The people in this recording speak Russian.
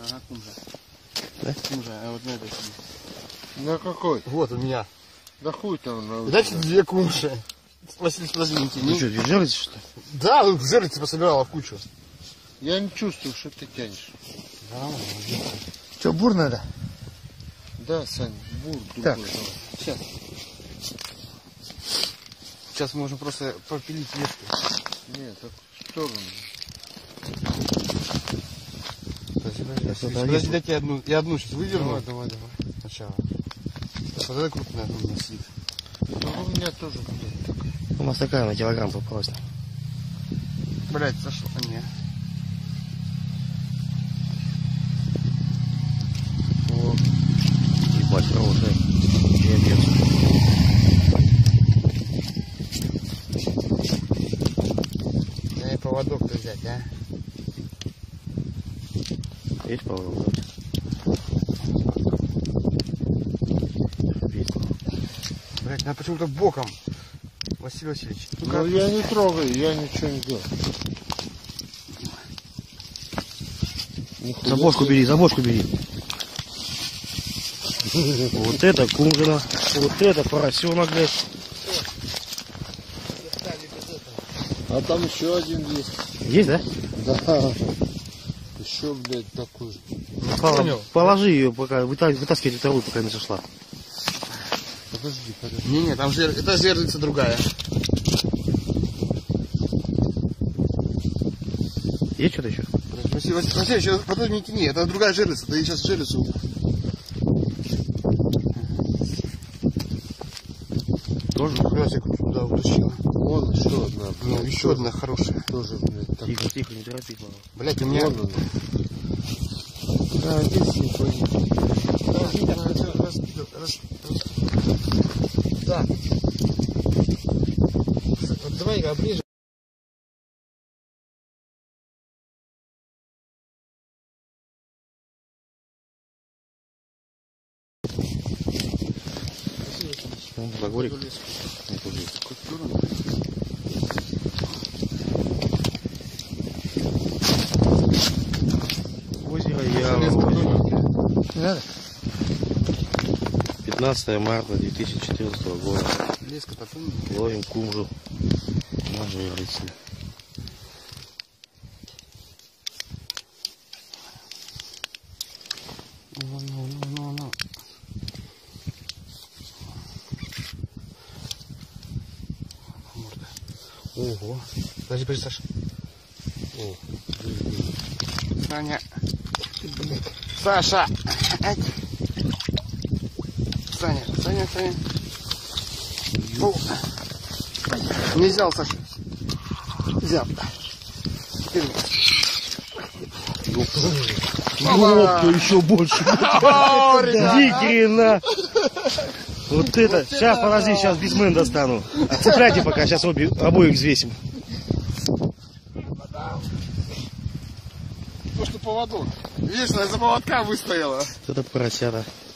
Ага, кумжа. Да? Кумжа, а вот на этой сидит. На какой? Вот у меня. Да хуй там на. Дайте две кумжи. Василий, подожди, не тяни. Ну что, две жерлицы, что ли? Да, жерлицы пособирала в кучу. Я не чувствую, что ты тянешь. Да, Что, бур надо? Да, Сань, бур Так. другой. Давай. сейчас. Сейчас можем просто попилить ветки. Нет, так в сторону. Подожди, дайте я одну сейчас выдерну. Давай. Сначала. Вот эта крупная у меня сидит. Ну, у меня тоже будет такая. У нас такая на килограмм попалась. Блять, зашло. А не. Вот. Ебать, уже. Дай поводок-то взять, а? Есть поводок? Блять, надо почему-то боком. Василий Васильевич. Ну я не трогаю, я ничего не делаю. Забошку бери, забошку бери. Вот это кумжина, вот это поросенок, блядь. А там еще один есть. Есть, да? Да. Еще, блядь, такой же. Положи ее, пока вытаскивай вторую, пока не сошла. Подожди. Не, там это жерлица другая. Есть что-то еще? Василий Васильевич, подожди, не тяни, это другая жерлица, ты сейчас жерлицу. Тоже? Красик туда утащила. Вон еще одна. Ну, блядь, еще одна хорошая. тоже, блядь, так. Тихо, не торопись, мама. Блять, у меня... Вон она. Да, здесь не пойдет. Да. Вот давай оближем. Багорик. Озеро Ява. 15 марта 2014 года. Леска-то Ловим кумжу на жерлице. Ну. Ого. Подожди, Саша. О, Саня. Саша. Саня. Фу. Не взял, Саша. Взял. Ёпта, еще больше. Ни хрена. Вот это. Сейчас, подожди, сейчас бисмен достану. Отцепляйте пока, сейчас обоих взвесим. То, что поводок. Видишь, она за поводка выстояла. Это поросята.